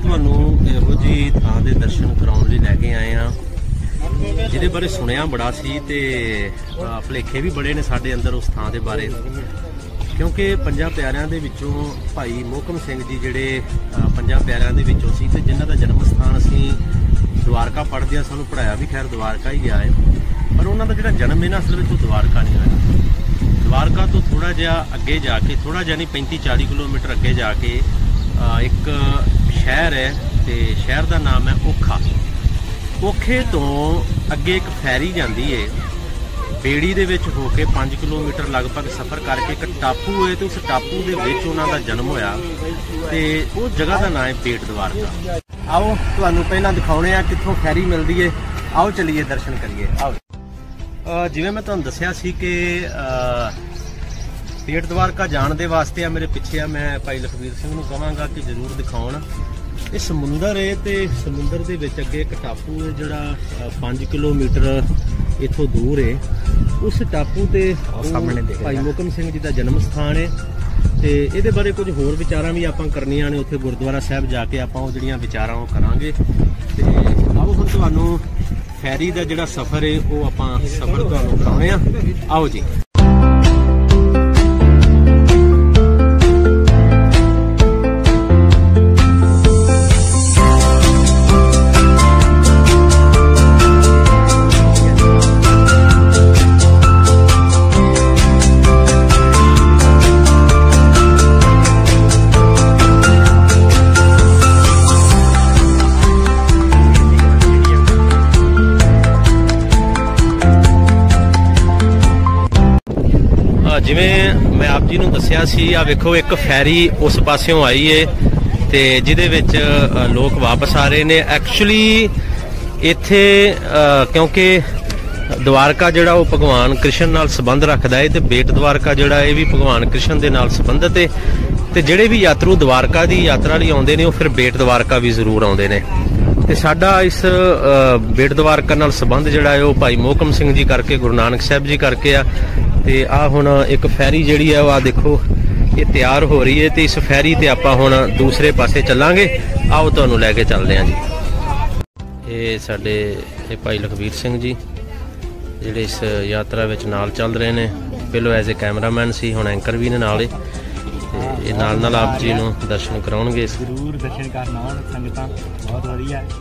ਤੁਹਾਨੂੰ ਇਹੋ ਜਿਹੀ ਥਾਂ ਦੇ ਦਰਸ਼ਨ ਕਰਾਉਣ ਲਈ ਲੈ ਕੇ ਆਏ ਆ ਜਿਹਦੇ ਬਾਰੇ ਸੁਣਿਆ ਬੜਾ ਸੀ ਤੇ ਭੁਲੇਖੇ ਵੀ ਬੜੇ ਨੇ ਸਾਡੇ ਅੰਦਰ ਉਸ ਥਾਂ ਦੇ ਬਾਰੇ, ਕਿਉਂਕਿ ਪੰਜਾਂ ਪਿਆਰਿਆਂ ਦੇ ਵਿੱਚੋਂ ਭਾਈ ਮੋਹਕਮ ਸਿੰਘ ਜੀ ਜਿਹੜੇ ਪੰਜਾਂ ਪਿਆਰਿਆਂ ਦੇ ਵਿੱਚੋਂ ਸੀ ਤੇ ਜਿਨ੍ਹਾਂ ਦਾ ਜਨਮ ਸਥਾਨ ਅਸੀਂ ਦਵਾਰਕਾ ਪੜ੍ਹਦੇ ਆ, ਸਾਨੂੰ ਪੜ੍ਹਾਇਆ ਵੀ ਖੈਰ ਦਵਾਰਕਾ ਹੀ ਗਿਆ ਹੈ, ਪਰ ਉਹਨਾਂ ਦਾ ਜਿਹੜਾ ਜਨਮ ਹੈ ਨਾ ਅਸਲ ਵਿੱਚ ਉਹ ਦਵਾਰਕਾ ਨਹੀਂ ਹੋਇਆ। ਦਵਾਰਕਾ ਤੋਂ ਥੋੜਾ ਜਿਹਾ ਅੱਗੇ ਜਾ ਕੇ, ਥੋੜਾ ਜਿਹਾ ਨਹੀਂ 35-40 ਕਿਲੋਮੀਟਰ ਅੱਗੇ ਜਾ ਕੇ ਇੱਕ ਸ਼ਹਿਰ ਹੈ ਤੇ ਸ਼ਹਿਰ ਦਾ ਨਾਮ ਹੈ ਓਖਾ। ਓਖੇ ਤੋਂ ਅੱਗੇ ਇੱਕ ਫੈਰੀ ਜਾਂਦੀ ਹੈ, ਬੇੜੀ ਦੇ ਵਿੱਚ ਹੋ ਕੇ 5 ਕਿਲੋਮੀਟਰ ਲਗਭਗ ਸਫ਼ਰ ਕਰਕੇ ਇੱਕ ਟਾਪੂ ਹੈ ਤੇ ਉਸ ਟਾਪੂ ਦੇ ਵਿੱਚ ਉਹਨਾਂ ਦਾ ਜਨਮ ਹੋਇਆ ਤੇ ਉਹ ਜਗ੍ਹਾ ਦਾ ਨਾਮ ਹੈ ਬੇਟ ਦਵਾਰਕਾ। ਆਓ ਤੁਹਾਨੂੰ ਪਹਿਲਾਂ ਦਿਖਾਉਣੇ ਆ ਕਿੱਥੋਂ ਫੈਰੀ ਮਿਲਦੀ ਹੈ, ਆਓ ਚਲੀਏ ਦਰਸ਼ਨ ਕਰੀਏ। ਆਓ ਜਿਵੇਂ ਮੈਂ ਤੁਹਾਨੂੰ ਦੱਸਿਆ ਸੀ ਕਿ ਬੇਟ ਦਵਾਰਕਾ ਜਾਣ ਦੇ ਵਾਸਤੇ ਆ ਮੇਰੇ ਪਿੱਛੇ ਆ, ਮੈਂ ਭਾਈ ਲਖਵੀਰ ਸਿੰਘ ਨੂੰ ਕਹਾਂਗਾ ਕਿ ਜ਼ਰੂਰ ਦਿਖਾਉਣ। ਇਹ ਸਮੁੰਦਰ ਹੈ ਤੇ ਸਮੁੰਦਰ ਦੇ ਵਿੱਚ ਅੱਗੇ ਇੱਕ ਟਾਪੂ ਹੈ ਜਿਹੜਾ 5 ਕਿਲੋਮੀਟਰ ਇੱਥੋਂ ਦੂਰ ਹੈ। ਉਸ ਟਾਪੂ ਤੇ ਸਾਹਮਣੇ ਭਾਈ ਮੋਹਕਮ ਸਿੰਘ ਜੀ ਦਾ ਜਨਮ ਸਥਾਨ ਹੈ ਤੇ ਇਹਦੇ ਬਾਰੇ ਕੁਝ ਹੋਰ ਵਿਚਾਰਾਂ ਵੀ ਆਪਾਂ ਕਰਨੀਆਂ ਨੇ। ਉੱਥੇ ਗੁਰਦੁਆਰਾ ਸਾਹਿਬ ਜਾ ਕੇ ਆਪਾਂ ਉਹ ਜਿਹੜੀਆਂ ਵਿਚਾਰਾਂ ਉਹ ਕਰਾਂਗੇ ਤੇ ਆਓ ਹੁਣ ਤੁਹਾਨੂੰ ਫੈਰੀ ਦਾ ਜਿਹੜਾ ਸਫ਼ਰ ਹੈ ਉਹ ਆਪਾਂ ਸਫ਼ਰ ਤੁਹਾਨੂੰ ਕਰਾਉਣੇ ਆ। ਆਓ ਜੀ। ਜਿਵੇਂ ਮੈਂ ਆਪ ਜੀ ਨੂੰ ਦੱਸਿਆ ਸੀ, ਆ ਵੇਖੋ ਇੱਕ ਫੈਰੀ ਉਸ ਪਾਸਿਓਂ ਆਈ ਏ ਤੇ ਜਿਹਦੇ ਵਿੱਚ ਲੋਕ ਵਾਪਸ ਆ ਰਹੇ ਨੇ। ਐਕਚੁਅਲੀ ਇੱਥੇ ਕਿਉਂਕਿ ਦਵਾਰਕਾ ਜਿਹੜਾ ਉਹ ਭਗਵਾਨ ਕ੍ਰਿਸ਼ਨ ਨਾਲ ਸੰਬੰਧ ਰੱਖਦਾ ਹੈ ਤੇ ਬੇਟ ਦਵਾਰਕਾ ਜਿਹੜਾ ਇਹ ਵੀ ਭਗਵਾਨ ਕ੍ਰਿਸ਼ਨ ਦੇ ਨਾਲ ਸੰਬੰਧਿਤ ਹੈ ਤੇ ਜਿਹੜੇ ਵੀ ਯਾਤਰੂ ਦਵਾਰਕਾ ਦੀ ਯਾਤਰਾ ਲਈ ਆਉਂਦੇ ਨੇ ਉਹ ਫਿਰ ਬੇਟ ਦਵਾਰਕਾ ਵੀ ਜ਼ਰੂਰ ਆਉਂਦੇ ਨੇ। ਤੇ ਸਾਡਾ ਇਸ ਬੇਟ ਦਵਾਰਕਾ ਨਾਲ ਸੰਬੰਧ ਜਿਹੜਾ ਹੈ ਉਹ ਭਾਈ ਮੋਹਕਮ ਸਿੰਘ ਜੀ ਕਰਕੇ, ਗੁਰੂ ਨਾਨਕ ਸਾਹਿਬ ਜੀ ਕਰਕੇ ਆ। ਤੇ ਆ ਹੁਣ ਇੱਕ ਫੈਰੀ ਜਿਹੜੀ ਹੈ ਉਹ ਆ ਦੇਖੋ ਇਹ ਤਿਆਰ ਹੋ ਰਹੀ ਹੈ ਤੇ ਇਸ ਫੈਰੀ ਤੇ ਆਪਾਂ ਹੁਣ ਦੂਸਰੇ ਪਾਸੇ ਚੱਲਾਂਗੇ। ਆਓ ਤੁਹਾਨੂੰ ਲੈ ਕੇ ਚੱਲਦੇ ਹਾਂ ਜੀ। ਇਹ ਸਾਡੇ ਇਹ ਭਾਈ ਲਖਵੀਰ ਸਿੰਘ ਜੀ ਜਿਹੜੇ ਇਸ ਯਾਤਰਾ ਵਿੱਚ ਨਾਲ ਚੱਲ ਰਹੇ ਨੇ। ਪਹਿਲੋਂ ਐਜ਼ ਏ ਕੈਮਰਾਮੈਨ ਸੀ, ਹੁਣ ਐਂਕਰ ਵੀ ਨੇ ਨਾਲ ਹੀ ਤੇ ਇਹ ਨਾਲ ਨਾਲ ਆਪ ਜੀ ਨੂੰ ਦਰਸ਼ਨ ਕਰਾਉਣਗੇ। ਜ਼ਰੂਰ ਦਰਸ਼ਨ ਕਰਨ ਆਉਣ ਸੰਗਤਾਂ, ਬਹੁਤ ਵਧੀਆ ਹੈ।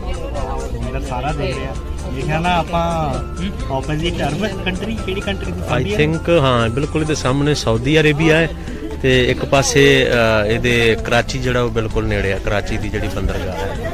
ਅੰਦਰ ਸਾਰਾ ਦੇਖ ਰਿਹਾ ਦੇਖਿਆ ਨਾ ਆਪਾਂ ਆਪੋਜ਼ਿਟ ਅਰਬ ਕੰਟਰੀ, ਕਿਹੜੀ ਕੰਟਰੀ ਦੀ? ਆਈ ਥਿੰਕ ਹਾਂ ਬਿਲਕੁਲ ਇਹਦੇ ਸਾਹਮਣੇ ਸਾਊਦੀ ਅਰੇਬੀਆ ਹੈ ਤੇ ਇੱਕ ਪਾਸੇ ਇਹਦੇ ਕਰਾਚੀ ਜਿਹੜਾ ਉਹ ਬਿਲਕੁਲ ਨੇੜੇ ਆ, ਕਰਾਚੀ ਦੀ ਜਿਹੜੀ ਬੰਦਰਗਾਹ ਹੈ।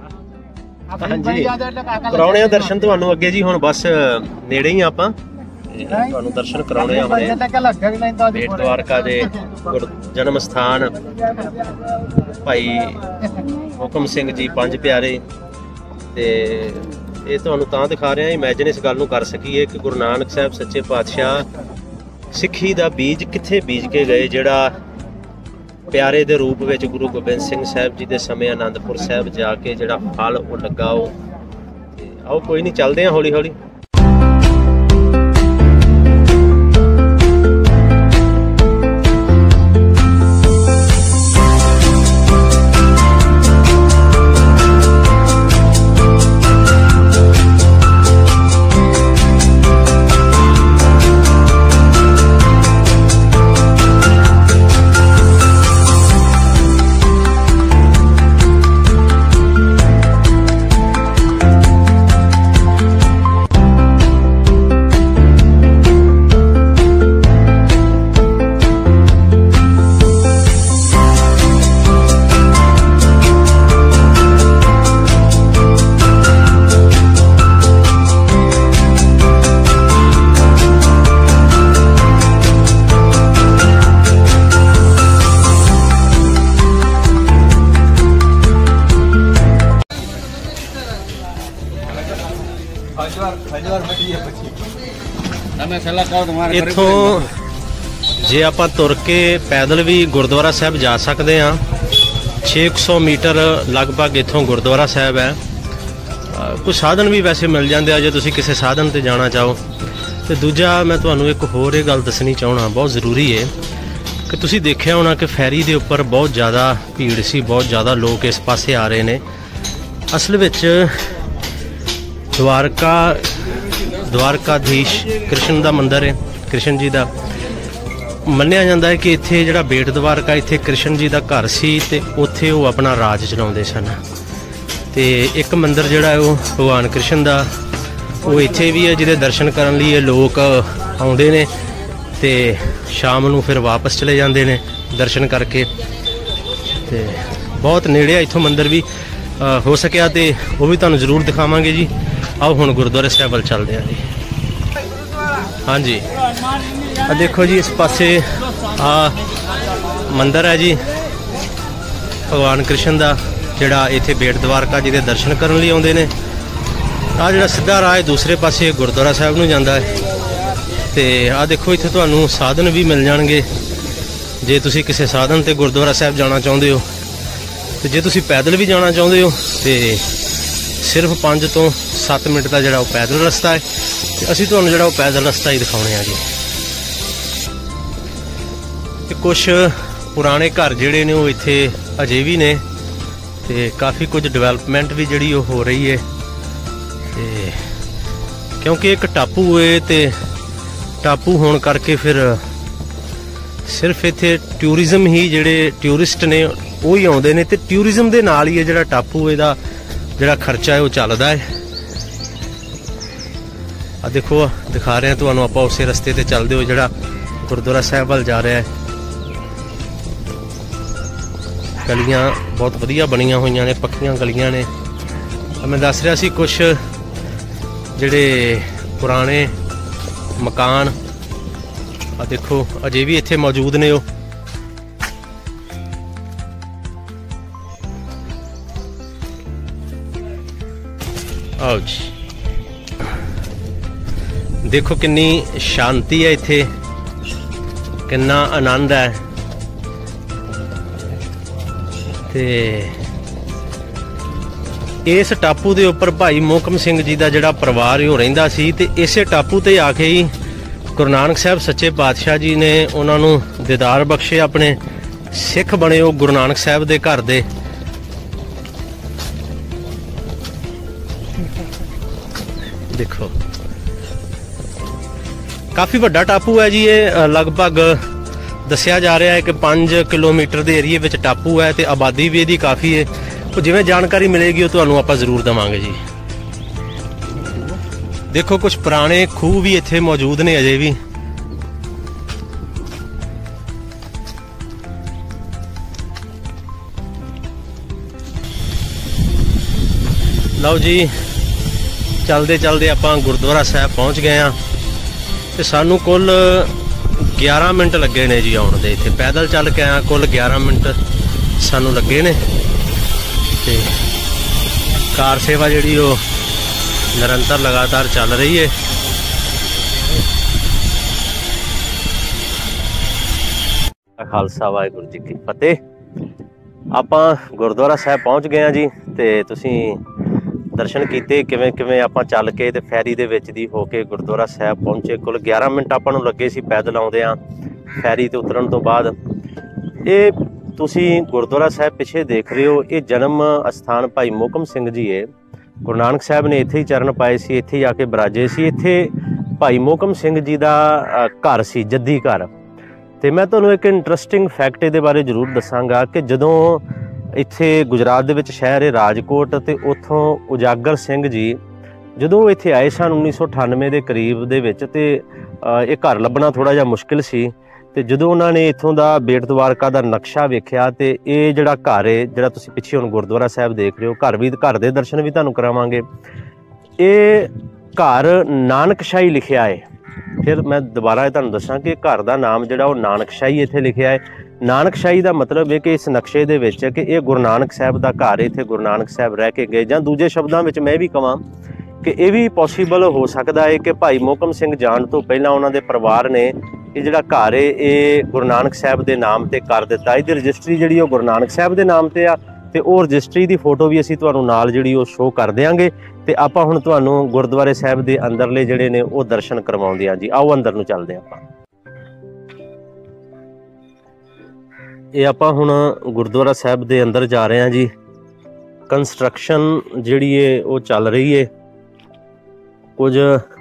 ਹਾਂਜੀ ਕਰਾਉਣੇ ਆ ਦਰਸ਼ਨ ਤੁਹਾਨੂੰ ਅੱਗੇ ਜੀ। ਹੁਣ ਬਸ ਨੇੜੇ ਹੀ ਆਪਾਂ ਤੁਹਾਨੂੰ ਦਰਸ਼ਨ ਕਰਾਉਣੇ ਆ ਹੁਣੇ ਬੇਟ ਦਵਾਰਕਾ ਦੇ ਜਨਮ ਸਥਾਨ ਭਾਈ ਹੁਕਮ ਸਿੰਘ ਜੀ ਪੰਜ ਪਿਆਰੇ। ਤੇ ਇਹ ਤੁਹਾਨੂੰ ਤਾਂ ਦਿਖਾ ਰਿਹਾ, ਇਮੈਜਿਨ ਇਸ ਗੱਲ ਨੂੰ ਕਰ ਸਕੀਏ ਕਿ ਗੁਰੂ ਨਾਨਕ ਸਾਹਿਬ ਸੱਚੇ ਪਾਤਸ਼ਾਹ ਸਿੱਖੀ ਦਾ ਬੀਜ ਕਿੱਥੇ ਬੀਜ ਕੇ ਗਏ, ਜਿਹੜਾ ਪਿਆਰੇ ਦੇ ਰੂਪ ਵਿੱਚ ਗੁਰੂ ਗੋਬਿੰਦ ਸਿੰਘ ਸਾਹਿਬ ਜੀ ਦੇ ਸਮੇਂ ਆਨੰਦਪੁਰ ਸਾਹਿਬ ਜਾ ਕੇ ਜਿਹੜਾ ਫਲ ਉਹ ਲੱਗਾ। ਉਹ ਤੇ ਆਓ ਕੋਈ ਨਹੀਂ, ਚੱਲਦੇ ਹਾਂ ਹੌਲੀ ਹੌਲੀ। ਇੱਥੋਂ ਜੇ ਆਪਾਂ ਤੁਰ ਕੇ ਪੈਦਲ ਵੀ ਗੁਰਦੁਆਰਾ ਸਾਹਿਬ ਜਾ ਸਕਦੇ ਹਾਂ। 600 ਮੀਟਰ ਲਗਭਗ ਇੱਥੋਂ ਗੁਰਦੁਆਰਾ ਸਾਹਿਬ ਹੈ। ਕੁਝ ਸਾਧਨ ਵੀ ਵੈਸੇ ਮਿਲ ਜਾਂਦੇ ਆ ਜੇ ਤੁਸੀਂ ਕਿਸੇ ਸਾਧਨ ਤੇ ਜਾਣਾ ਚਾਹੋ। ਤੇ ਦੂਜਾ ਮੈਂ ਤੁਹਾਨੂੰ ਇੱਕ ਹੋਰ ਇਹ ਗੱਲ ਦੱਸਣੀ ਚਾਹਣਾ, ਬਹੁਤ ਜ਼ਰੂਰੀ ਹੈ ਕਿ ਤੁਸੀਂ ਦੇਖਿਆ ਹੋਣਾ ਕਿ ਫੈਰੀ ਦੇ ਉੱਪਰ ਬਹੁਤ ਜ਼ਿਆਦਾ ਭੀੜ ਸੀ, ਬਹੁਤ ਜ਼ਿਆਦਾ ਲੋਕ ਇਸ ਪਾਸੇ ਆ ਰਹੇ ਨੇ। ਅਸਲ ਵਿੱਚ ਦਵਾਰਕਾਧੀਸ਼ ਕ੍ਰਿਸ਼ਨ ਦਾ ਮੰਦਿਰ ਹੈ, ਕ੍ਰਿਸ਼ਨ ਜੀ ਦਾ। ਮੰਨਿਆ ਜਾਂਦਾ ਹੈ ਕਿ ਇੱਥੇ ਜਿਹੜਾ ਬੇਟ ਦਵਾਰਕਾ, ਇੱਥੇ ਕ੍ਰਿਸ਼ਨ ਜੀ ਦਾ ਘਰ ਸੀ ਤੇ ਉੱਥੇ ਉਹ ਆਪਣਾ ਰਾਜ ਚਲਾਉਂਦੇ ਸਨ। ਤੇ ਇੱਕ ਮੰਦਿਰ ਜਿਹੜਾ ਉਹ ਭਗਵਾਨ ਕ੍ਰਿਸ਼ਨ ਦਾ ਉਹ ਇੱਥੇ ਵੀ ਹੈ, ਜਿਹਦੇ ਦਰਸ਼ਨ ਕਰਨ ਲਈ ਇਹ ਲੋਕ ਆਉਂਦੇ ਨੇ ਤੇ ਸ਼ਾਮ ਨੂੰ ਫਿਰ ਵਾਪਸ ਚਲੇ ਜਾਂਦੇ ਨੇ ਦਰਸ਼ਨ ਕਰਕੇ। ਤੇ ਬਹੁਤ ਨੇੜੇ ਆ ਇੱਥੋਂ ਮੰਦਿਰ ਵੀ, ਹੋ ਸਕਿਆ ਤੇ ਉਹ ਵੀ ਤੁਹਾਨੂੰ ਜ਼ਰੂਰ ਦਿਖਾਵਾਂਗੇ ਜੀ। ਆਓ ਹੁਣ ਗੁਰਦੁਆਰਾ ਸਾਹਿਬ ਵੱਲ ਚੱਲਦੇ ਹਾਂ ਜੀ। ਹਾਂਜੀ, ਆ ਦੇਖੋ ਜੀ, ਇਸ ਪਾਸੇ ਆ ਮੰਦਿਰ ਹੈ ਜੀ ਭਗਵਾਨ ਕ੍ਰਿਸ਼ਨ ਦਾ, ਜਿਹੜਾ ਇੱਥੇ ਬੇਟ ਦਵਾਰਕਾ ਜੀ ਦੇ ਦਰਸ਼ਨ ਕਰਨ ਲਈ ਆਉਂਦੇ ਨੇ। ਆ ਜਿਹੜਾ ਸਿੱਧਾ ਰਾਹ ਹੈ ਦੂਸਰੇ ਪਾਸੇ ਗੁਰਦੁਆਰਾ ਸਾਹਿਬ ਨੂੰ ਜਾਂਦਾ ਹੈ। ਤੇ ਆ ਦੇਖੋ, ਇੱਥੇ ਤੁਹਾਨੂੰ ਸਾਧਨ ਵੀ ਮਿਲ ਜਾਣਗੇ ਜੇ ਤੁਸੀਂ ਕਿਸੇ ਸਾਧਨ ਤੇ ਗੁਰਦੁਆਰਾ ਸਾਹਿਬ ਜਾਣਾ ਚਾਹੁੰਦੇ ਹੋ। ਤੇ ਜੇ ਤੁਸੀਂ ਪੈਦਲ ਵੀ ਜਾਣਾ ਚਾਹੁੰਦੇ ਹੋ ਤੇ ਸਿਰਫ 5 ਤੋਂ 7 ਮਿੰਟ ਦਾ ਜਿਹੜਾ ਉਹ ਪੈਦਲ ਰਸਤਾ ਹੈ। ਤੇ ਅਸੀਂ ਤੁਹਾਨੂੰ ਜਿਹੜਾ ਉਹ ਪੈਦਲ ਰਸਤਾ ਹੀ ਦਿਖਾਉਣੇ ਆ ਜੀ। ਤੇ ਕੁਝ ਪੁਰਾਣੇ ਘਰ ਜਿਹੜੇ ਨੇ ਉਹ ਇੱਥੇ ਅਜੇ ਵੀ ਨੇ ਤੇ ਕਾਫੀ ਕੁਝ ਡਿਵੈਲਪਮੈਂਟ ਵੀ ਜਿਹੜੀ ਉਹ ਹੋ ਰਹੀ ਹੈ। ਤੇ ਕਿਉਂਕਿ ਇੱਕ ਟਾਪੂ ਹੈ ਤੇ ਟਾਪੂ ਹੋਣ ਕਰਕੇ ਫਿਰ ਸਿਰਫ ਇੱਥੇ ਟੂਰਿਜ਼ਮ ਹੀ, ਜਿਹੜੇ ਟੂਰਿਸਟ ਨੇ ਉਹ ਹੀ ਆਉਂਦੇ ਨੇ ਤੇ ਟੂਰਿਜ਼ਮ ਦੇ ਨਾਲ ਹੀ ਇਹ ਜਿਹੜਾ ਟਾਪੂ ਇਹਦਾ ਜਿਹੜਾ ਖਰਚਾ ਹੈ ਉਹ ਚੱਲਦਾ ਹੈ। ਆ ਦੇਖੋ, ਦਿਖਾ ਰਹੇ ਹਾਂ ਤੁਹਾਨੂੰ ਆਪਾਂ ਉਸੇ ਰਸਤੇ ਤੇ ਚੱਲਦੇ ਹੋ ਜਿਹੜਾ ਗੁਰਦੁਆਰਾ ਸਾਹਿਬ ਵੱਲ ਜਾ ਰਿਹਾ ਹੈ। ਗਲੀਆਂ ਬਹੁਤ ਵਧੀਆ ਬਣੀਆਂ ਹੋਈਆਂ ਨੇ, ਪੱਕੀਆਂ ਗਲੀਆਂ ਨੇ। ਮੈਂ ਦੱਸ ਰਿਹਾ ਸੀ ਕੁਝ ਜਿਹੜੇ ਪੁਰਾਣੇ ਮਕਾਨ ਆ ਦੇਖੋ ਅਜੇ ਵੀ ਇੱਥੇ ਮੌਜੂਦ ਨੇ। ਉਹ ਆਓ ਜੀ, ਦੇਖੋ ਕਿੰਨੀ ਸ਼ਾਂਤੀ ਹੈ ਇੱਥੇ, ਕਿੰਨਾ ਆਨੰਦ ਹੈ। ਤੇ ਇਸ ਟਾਪੂ ਦੇ ਉੱਪਰ ਭਾਈ ਮੋਹਕਮ ਸਿੰਘ ਜੀ ਦਾ ਜਿਹੜਾ ਪਰਿਵਾਰ ਉਹ ਰਹਿੰਦਾ ਸੀ ਤੇ ਇਸੇ ਟਾਪੂ ਤੇ ਆ ਕੇ ਹੀ ਗੁਰੂ ਨਾਨਕ ਸਾਹਿਬ ਸੱਚੇ ਪਾਤਸ਼ਾਹ ਜੀ ਨੇ ਉਹਨਾਂ ਨੂੰ ਦੀਦਾਰ ਬਖਸ਼ੇ, ਆਪਣੇ ਸਿੱਖ ਬਣੇ ਉਹ ਗੁਰੂ ਨਾਨਕ ਸਾਹਿਬ ਦੇ ਘਰ ਦੇ। ਦੇਖੋ ਕਾਫੀ ਵੱਡਾ ਟਾਪੂ ਹੈ ਜੀ ਇਹ, ਲਗਭਗ ਦੱਸਿਆ ਜਾ ਰਿਹਾ ਹੈ ਕਿ 5 ਕਿਲੋਮੀਟਰ ਦੇ ਏਰੀਏ ਵਿੱਚ ਟਾਪੂ ਹੈ ਤੇ ਆਬਾਦੀ ਵੀ ਇਹਦੀ ਕਾਫੀ ਹੈ। ਉਹ ਜਿਵੇਂ ਜਾਣਕਾਰੀ ਮਿਲੇਗੀ ਉਹ ਤੁਹਾਨੂੰ ਆਪਾਂ ਜ਼ਰੂਰ ਦੇਵਾਂਗੇ ਜੀ। ਦੇਖੋ ਕੁਝ ਪੁਰਾਣੇ ਖੂਹ ਵੀ ਇੱਥੇ ਮੌਜੂਦ ਨੇ ਅਜੇ ਵੀ। ਲਓ ਜੀ, ਚਲਦੇ ਚਲਦੇ ਆਪਾਂ ਗੁਰਦੁਆਰਾ ਸਾਹਿਬ ਪਹੁੰਚ ਗਏ ਹਾਂ ਤੇ ਸਾਨੂੰ ਕੁੱਲ 11 ਮਿੰਟ ਲੱਗੇ ਨੇ ਜੀ ਆਉਣ ਦੇ। ਇੱਥੇ ਪੈਦਲ ਚੱਲ ਕੇ ਆਇਆ, ਕੁੱਲ 11 ਮਿੰਟ ਸਾਨੂੰ ਲੱਗੇ ਨੇ। ਤੇ ਕਾਰ ਸੇਵਾ ਜਿਹੜੀ ਉਹ ਨਿਰੰਤਰ ਲਗਾਤਾਰ ਚੱਲ ਰਹੀ ਹੈ। ਖਾਲਸਾ ਵਾਹਿਗੁਰੂ ਜੀ ਕੀ ਫਤਿਹ। ਆਪਾਂ ਗੁਰਦੁਆਰਾ ਸਾਹਿਬ ਪਹੁੰਚ ਗਏ ਹਾਂ ਜੀ। ਤੇ ਤੁਸੀਂ ਦਰਸ਼ਨ ਕੀਤੇ ਕਿਵੇਂ ਕਿਵੇਂ ਆਪਾਂ ਚੱਲ ਕੇ ਤੇ ਫੈਰੀ ਦੇ ਵਿੱਚ ਦੀ ਹੋ ਕੇ ਗੁਰਦੁਆਰਾ ਸਾਹਿਬ ਪਹੁੰਚੇ। ਕੁੱਲ 11 ਮਿੰਟ ਆਪਾਂ ਨੂੰ ਲੱਗੇ ਸੀ ਪੈਦਲ ਆਉਂਦਿਆਂ। ਫੈਰੀ ਤੇ ਉਤਰਨ ਤੋਂ ਬਾਅਦ ਇਹ ਤੁਸੀਂ ਗੁਰਦੁਆਰਾ ਸਾਹਿਬ ਪਿੱਛੇ ਦੇਖ ਰਹੇ ਹੋ, ਇਹ ਜਨਮ ਅਸਥਾਨ ਭਾਈ ਮੋਹਕਮ ਸਿੰਘ ਜੀ ਹੈ। ਗੁਰੂ ਨਾਨਕ ਸਾਹਿਬ ਨੇ ਇੱਥੇ ਹੀ ਚਰਨ ਪਾਏ ਸੀ, ਇੱਥੇ ਹੀ ਆ ਕੇ ਬਿਰਾਜੇ ਸੀ। ਇੱਥੇ ਭਾਈ ਮੋਹਕਮ ਸਿੰਘ ਜੀ ਦਾ ਘਰ ਸੀ, ਜੱਦੀ ਘਰ। ਤੇ ਮੈਂ ਤੁਹਾਨੂੰ ਇੱਕ ਇੰਟਰਸਟਿੰਗ ਫੈਕਟ ਇਹਦੇ ਬਾਰੇ ਜ਼ਰੂਰ ਦੱਸਾਂਗਾ ਕਿ ਜਦੋਂ ਇੱਥੇ ਗੁਜਰਾਤ ਦੇ ਵਿੱਚ ਸ਼ਹਿਰ ਹੈ ਰਾਜਕੋਟ, ਤੇ ਉੱਥੋਂ ਉਜਾਗਰ ਸਿੰਘ ਜੀ ਜਦੋਂ ਇੱਥੇ ਆਏ ਸਨ 1998 ਦੇ ਕਰੀਬ ਦੇ ਵਿੱਚ, ਤੇ ਇਹ ਘਰ ਲੱਭਣਾ ਥੋੜ੍ਹਾ ਜਿਹਾ ਮੁਸ਼ਕਿਲ ਸੀ। ਤੇ ਜਦੋਂ ਉਹਨਾਂ ਨੇ ਇੱਥੋਂ ਦਾ ਬੇਟ ਦਵਾਰਕਾ ਦਾ ਨਕਸ਼ਾ ਵੇਖਿਆ, ਤੇ ਇਹ ਜਿਹੜਾ ਘਰ ਹੈ, ਜਿਹੜਾ ਤੁਸੀਂ ਪਿੱਛੇ ਹੁਣ ਗੁਰਦੁਆਰਾ ਸਾਹਿਬ ਦੇਖ ਰਹੇ ਹੋ, ਘਰ ਦੇ ਦਰਸ਼ਨ ਵੀ ਤੁਹਾਨੂੰ ਕਰਾਵਾਂਗੇ। ਇਹ ਘਰ ਨਾਨਕਸ਼ਾਹੀ ਲਿਖਿਆ ਹੈ। ਫਿਰ ਮੈਂ ਦੁਬਾਰਾ ਤੁਹਾਨੂੰ ਦੱਸਾਂ ਕਿ ਘਰ ਦਾ ਨਾਮ ਜਿਹੜਾ ਉਹ ਨਾਨਕਸ਼ਾਹੀ ਇੱਥੇ ਲਿਖਿਆ ਹੈ। ਨਾਨਕਸ਼ਾਹੀ ਦਾ ਮਤਲਬ ਹੈ ਕਿ ਇਸ ਨਕਸ਼ੇ ਦੇ ਵਿੱਚ ਕਿ ਇਹ ਗੁਰੂ ਨਾਨਕ ਸਾਹਿਬ ਦਾ ਘਰ ਹੈ, ਇੱਥੇ ਗੁਰੂ ਨਾਨਕ ਸਾਹਿਬ ਰਹਿ ਕੇ ਗਏ। ਜਾਂ ਦੂਜੇ ਸ਼ਬਦਾਂ ਵਿੱਚ ਮੈਂ ਵੀ ਕਹਾਂ ਕਿ ਇਹ ਵੀ ਪੋਸੀਬਲ ਹੋ ਸਕਦਾ ਹੈ ਕਿ ਭਾਈ ਮੋਹਕਮ ਸਿੰਘ ਜਾਣ ਤੋਂ ਪਹਿਲਾਂ ਉਹਨਾਂ ਦੇ ਪਰਿਵਾਰ ਨੇ ਇਹ ਜਿਹੜਾ ਘਰ ਹੈ ਇਹ ਗੁਰੂ ਨਾਨਕ ਸਾਹਿਬ ਦੇ ਨਾਮ ਤੇ ਕਰ ਦਿੱਤਾ। ਇਹਦੀ ਰਜਿਸਟਰੀ ਜਿਹੜੀ ਉਹ ਗੁਰੂ ਨਾਨਕ ਸਾਹਿਬ ਦੇ ਨਾਮ ਤੇ ਆ, ਤੇ ਉਹ ਰਜਿਸਟਰੀ ਦੀ ਫੋਟੋ ਵੀ ਅਸੀਂ ਤੁਹਾਨੂੰ ਨਾਲ ਜਿਹੜੀ ਉਹ ਸ਼ੋਅ ਕਰ ਦਿਆਂਗੇ। ਤੇ ਆਪਾਂ ਹੁਣ ਤੁਹਾਨੂੰ ਗੁਰਦੁਆਰੇ ਸਾਹਿਬ ਦੇ ਅੰਦਰਲੇ ਜਿਹੜੇ ਨੇ ਉਹ ਦਰਸ਼ਨ ਕਰਵਾਉਂਦੇ ਆ ਜੀ। ਆਓ ਅੰਦਰ ਨੂੰ ਚੱਲਦੇ ਆਪਾਂ। ਇਹ ਆਪਾਂ ਹੁਣ ਗੁਰਦੁਆਰਾ ਸਾਹਿਬ ਦੇ ਅੰਦਰ ਜਾ ਰਹੇ ਹਾਂ ਜੀ। ਕੰਸਟਰਕਸ਼ਨ ਜਿਹੜੀ ਹੈ ਉਹ ਚੱਲ ਰਹੀ ਹੈ। ਕੁਝ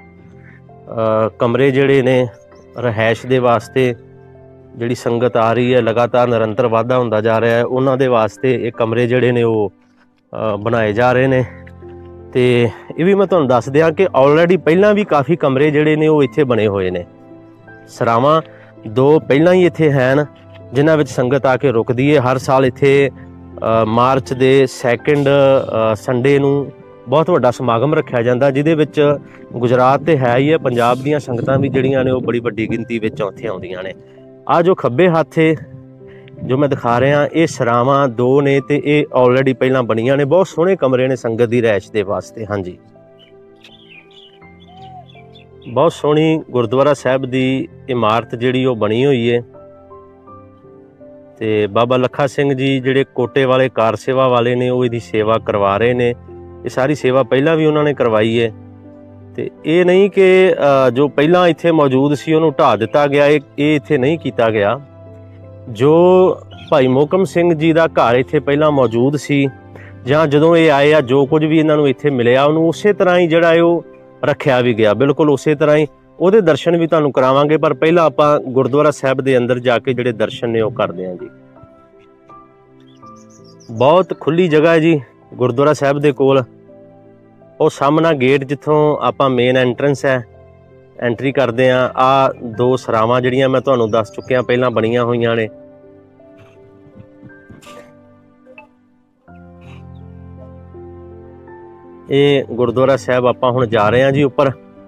ਕਮਰੇ ਜਿਹੜੇ ਨੇ ਰਿਹਾਇਸ਼ ਦੇ ਵਾਸਤੇ ਜਿਹੜੀ ਸੰਗਤ ਆ ਰਹੀ ਹੈ, ਲਗਾਤਾਰ ਨਿਰੰਤਰ ਵਾਧਾ ਹੁੰਦਾ ਜਾ ਰਿਹਾ ਹੈ, ਉਹਨਾਂ ਦੇ ਵਾਸਤੇ ਇਹ ਕਮਰੇ ਜਿਹੜੇ ਨੇ ਉਹ ਬਣਾਏ ਜਾ ਰਹੇ ਨੇ। ਤੇ ਇਹ ਵੀ ਮੈਂ ਤੁਹਾਨੂੰ ਦੱਸ ਦਿਆਂ ਕਿ ਆਲਰੇਡੀ ਪਹਿਲਾਂ ਵੀ ਕਾਫੀ ਕਮਰੇ ਜਿਹੜੇ ਨੇ ਉਹ ਇੱਥੇ ਬਣੇ ਹੋਏ ਨੇ। ਸਰਾਵਾਂ 2 ਪਹਿਲਾਂ ਹੀ ਇੱਥੇ ਹਨ ਜਿਨ੍ਹਾਂ ਵਿੱਚ ਸੰਗਤ ਆ ਕੇ ਰੁਕਦੀ ਹੈ। ਹਰ ਸਾਲ ਇੱਥੇ ਮਾਰਚ ਦੇ 2 ਸੰਡੇ ਨੂੰ ਬਹੁਤ ਵੱਡਾ ਸਮਾਗਮ ਰੱਖਿਆ ਜਾਂਦਾ, ਜਿਹਦੇ ਵਿੱਚ ਗੁਜਰਾਤ ਤੇ ਹੈ ਹੀ ਹੈ, ਪੰਜਾਬ ਦੀਆਂ ਸੰਗਤਾਂ ਵੀ ਜਿਹੜੀਆਂ ਨੇ ਉਹ ਬੜੀ ਵੱਡੀ ਗਿਣਤੀ ਵਿੱਚ ਉੱਥੇ ਆਉਂਦੀਆਂ ਨੇ। ਆ ਜੋ ਖੱਬੇ ਹੱਥ ਜੋ ਮੈਂ ਦਿਖਾ ਰਿਹਾ, ਇਹ ਸਰਾਵਾਂ 2 ਨੇ ਤੇ ਇਹ ਆਲਰੇਡੀ ਪਹਿਲਾਂ ਬਣੀਆਂ ਨੇ। ਬਹੁਤ ਸੋਹਣੇ ਕਮਰੇ ਨੇ ਸੰਗਤ ਦੀ ਰਿਹਾਇਸ਼ ਦੇ ਵਾਸਤੇ। ਹਾਂਜੀ, ਬਹੁਤ ਸੋਹਣੀ ਗੁਰਦੁਆਰਾ ਸਾਹਿਬ ਦੀ ਇਮਾਰਤ ਜਿਹੜੀ ਉਹ ਬਣੀ ਹੋਈ ਹੈ। ਤੇ ਬਾਬਾ ਲੱਖਾ ਸਿੰਘ ਜੀ ਜਿਹੜੇ ਕੋਟੇ ਵਾਲੇ ਕਾਰ ਸੇਵਾ ਵਾਲੇ ਨੇ ਉਹ ਇਹਦੀ ਸੇਵਾ ਕਰਵਾ ਰਹੇ ਨੇ। ਇਹ ਸਾਰੀ ਸੇਵਾ ਪਹਿਲਾਂ ਵੀ ਉਹਨਾਂ ਨੇ ਕਰਵਾਈ ਹੈ। ਤੇ ਇਹ ਨਹੀਂ ਕਿ ਜੋ ਪਹਿਲਾਂ ਇੱਥੇ ਮੌਜੂਦ ਸੀ ਉਹਨੂੰ ਢਾਹ ਦਿੱਤਾ ਗਿਆ, ਇਹ ਇੱਥੇ ਨਹੀਂ ਕੀਤਾ ਗਿਆ। ਜੋ ਭਾਈ ਮੋਹਕਮ ਸਿੰਘ ਜੀ ਦਾ ਘਰ ਇੱਥੇ ਪਹਿਲਾਂ ਮੌਜੂਦ ਸੀ, ਜਾਂ ਜਦੋਂ ਇਹ ਆਏ ਆ ਜੋ ਕੁਝ ਵੀ ਇਹਨਾਂ ਨੂੰ ਇੱਥੇ ਮਿਲਿਆ ਉਹਨੂੰ ਉਸੇ ਤਰ੍ਹਾਂ ਹੀ ਜਿਹੜਾ ਹੈ ਉਹ ਰੱਖਿਆ ਵੀ ਗਿਆ, ਬਿਲਕੁਲ ਉਸੇ ਤਰ੍ਹਾਂ ਹੀ। ਉਹਦੇ ਦਰਸ਼ਨ ਵੀ ਤੁਹਾਨੂੰ ਕਰਾਵਾਂਗੇ, ਪਰ ਪਹਿਲਾਂ ਆਪਾਂ ਗੁਰਦੁਆਰਾ ਸਾਹਿਬ ਦੇ ਅੰਦਰ ਜਾ ਕੇ ਜਿਹੜੇ ਦਰਸ਼ਨ ਨੇ ਉਹ ਕਰਦੇ ਹਾਂ ਜੀ। ਬਹੁਤ ਖੁੱਲੀ ਜਗ੍ਹਾ ਹੈ ਜੀ ਗੁਰਦੁਆਰਾ ਸਾਹਿਬ ਦੇ ਕੋਲ। ਉਹ ਸਾਹਮਣਾ ਗੇਟ ਜਿੱਥੋਂ ਆਪਾਂ ਮੇਨ ਐਂਟਰੈਂਸ ਹੈ, ਐਂਟਰੀ ਕਰਦੇ ਹਾਂ। ਆਹ 2 ਸਰਾਵਾਂ ਜਿਹੜੀਆਂ ਮੈਂ ਤੁਹਾਨੂੰ ਦੱਸ ਚੁੱਕਿਆ ਪਹਿਲਾਂ ਬਣੀਆਂ ਹੋਈਆਂ ਨੇ। ਇਹ ਗੁਰਦੁਆਰਾ ਸਾਹਿਬ ਆਪਾਂ ਹੁਣ ਜਾ ਰਹੇ ਹਾਂ ਜੀ ਉੱਪਰ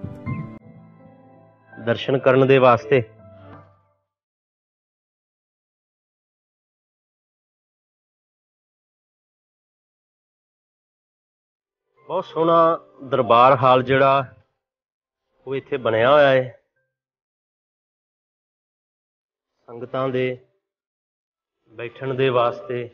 ਦਰਸ਼ਨ ਕਰਨ ਦੇ ਵਾਸਤੇ। ਬਹੁਤ ਸੋਹਣਾ ਦਰਬਾਰ ਹਾਲ ਜਿਹੜਾ ਉਹ ਇੱਥੇ ਬਣਿਆ ਹੋਇਆ ਹੈ ਸੰਗਤਾਂ ਦੇ ਬੈਠਣ ਦੇ ਵਾਸਤੇ।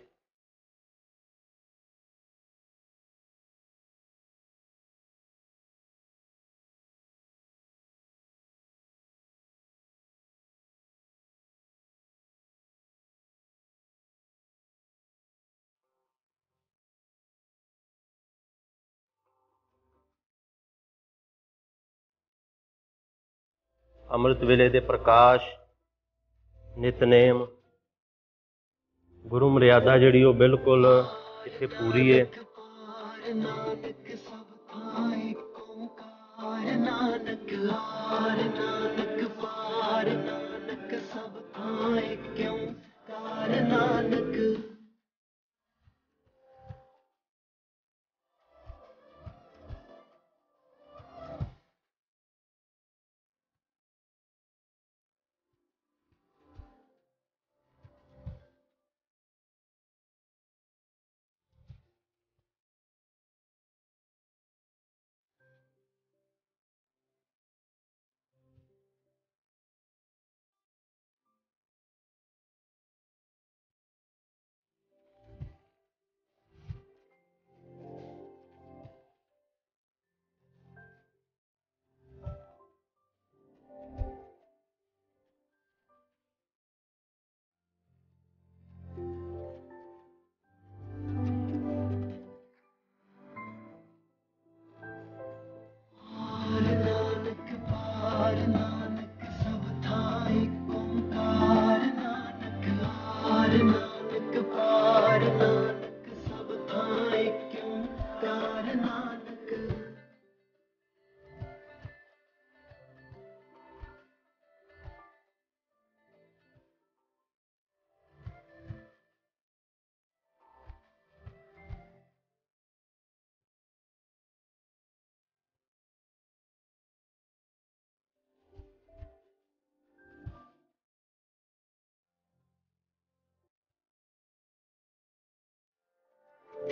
ਅੰਮ੍ਰਿਤ ਵੇਲੇ ਦੇ ਪ੍ਰਕਾਸ਼, ਨਿਤਨੇਮ, ਗੁਰੂ ਮਰਿਆਦਾ ਜਿਹੜੀ ਉਹ ਬਿਲਕੁਲ ਇੱਥੇ ਪੂਰੀ ਹੈ।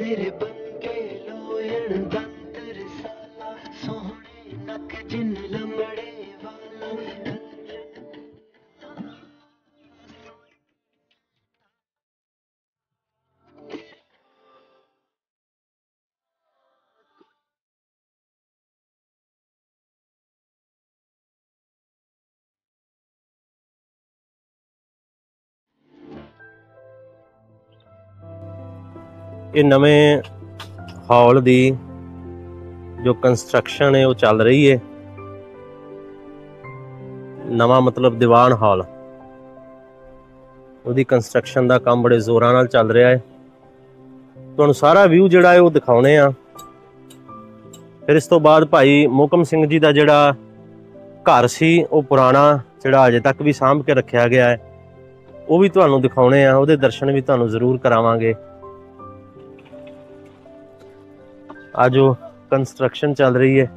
तेरे बनके लोयण दंत रसाला सोहने नक जिन लमड़े वाला ਇਹ ਨਵੇਂ ਹਾਲ ਦੀ ਜੋ ਕੰਸਟਰਕਸ਼ਨ ਹੈ ਉਹ ਚੱਲ ਰਹੀ ਹੈ। ਨਵਾਂ ਮਤਲਬ ਦੀਵਾਨ ਹਾਲ, ਉਹਦੀ ਕੰਸਟਰਕਸ਼ਨ ਦਾ ਕੰਮ ਬੜੇ ਜ਼ੋਰਾਂ ਨਾਲ ਚੱਲ ਰਿਹਾ ਹੈ। ਤੁਹਾਨੂੰ ਸਾਰਾ ਵਿਊ ਜਿਹੜਾ ਹੈ ਉਹ ਦਿਖਾਉਣੇ ਆ। ਫਿਰ ਇਸ ਤੋਂ ਬਾਅਦ ਭਾਈ ਮੋਹਕਮ ਸਿੰਘ ਜੀ ਦਾ ਜਿਹੜਾ ਘਰ ਸੀ ਉਹ ਪੁਰਾਣਾ, ਜਿਹੜਾ ਅਜੇ ਤੱਕ ਵੀ ਸਾਂਭ ਕੇ ਰੱਖਿਆ ਗਿਆ ਹੈ, ਉਹ ਵੀ ਤੁਹਾਨੂੰ ਦਿਖਾਉਣੇ ਆ। ਉਹਦੇ ਦਰਸ਼ਨ ਵੀ ਤੁਹਾਨੂੰ ਜ਼ਰੂਰ ਕਰਾਵਾਂਗੇ। आज जो कंस्ट्रक्शन चल रही है,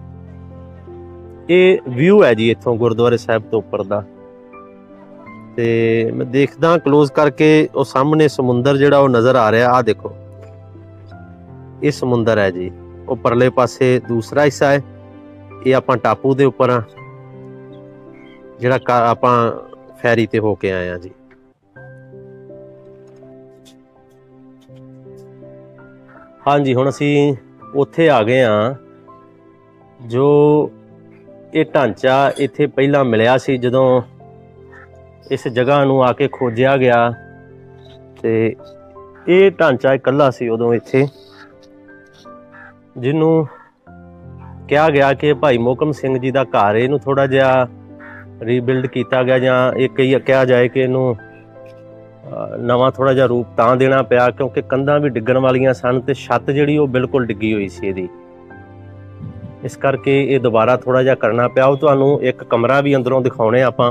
ये व्यू है जी इत्थों गुरुद्वारे साहब तो उपर दा। ते मैं देखदा क्लोज करके वो सामने समुंदर जिहड़ा वो नज़र आ रहा। आ देखो ये समुंदर है जी, वो परले पासे दूसरा हिस्सा है। ये आपां टापू दे उपर जिहड़ा आपां फैरी ते होके आए हैं जी। हाँ जी, हुण असीं ਉੱਥੇ ਆ ਗਏ ਹਾਂ। ਜੋ ਇਹ ਢਾਂਚਾ ਇੱਥੇ ਪਹਿਲਾਂ ਮਿਲਿਆ ਸੀ, ਜਦੋਂ ਇਸ ਜਗ੍ਹਾ ਨੂੰ ਆ ਕੇ ਖੋਜਿਆ ਗਿਆ, ਤੇ ਇਹ ਢਾਂਚਾ ਇਕੱਲਾ ਸੀ ਉਦੋਂ ਇੱਥੇ, ਜਿਹਨੂੰ ਕਿਹਾ ਗਿਆ ਕਿ ਭਾਈ ਮੋਹਕਮ ਸਿੰਘ ਜੀ ਦਾ ਘਰ। ਇਹਨੂੰ ਥੋੜ੍ਹਾ ਜਿਹਾ ਰੀਬਿਲਡ ਕੀਤਾ ਗਿਆ, ਜਾਂ ਇਹ ਕਿਹਾ ਜਾਏ ਕਿ ਇਹਨੂੰ ਨਵਾਂ ਥੋੜ੍ਹਾ ਜਿਹਾ ਰੂਪ ਤਾਂ ਦੇਣਾ ਪਿਆ ਕਿਉਂਕਿ ਕੰਧਾਂ ਵੀ ਡਿੱਗਣ ਵਾਲੀਆਂ ਸਨ ਤੇ ਛੱਤ ਜਿਹੜੀ ਉਹ ਬਿਲਕੁਲ ਡਿੱਗੀ ਹੋਈ ਸੀ ਇਹਦੀ। ਇਸ ਕਰਕੇ ਇਹ ਦੁਬਾਰਾ ਥੋੜ੍ਹਾ ਜਿਹਾ ਕਰਨਾ ਪਿਆ। ਉਹ ਤੁਹਾਨੂੰ ਇੱਕ ਕਮਰਾ ਵੀ ਅੰਦਰੋਂ ਦਿਖਾਉਣੇ ਆਪਾਂ।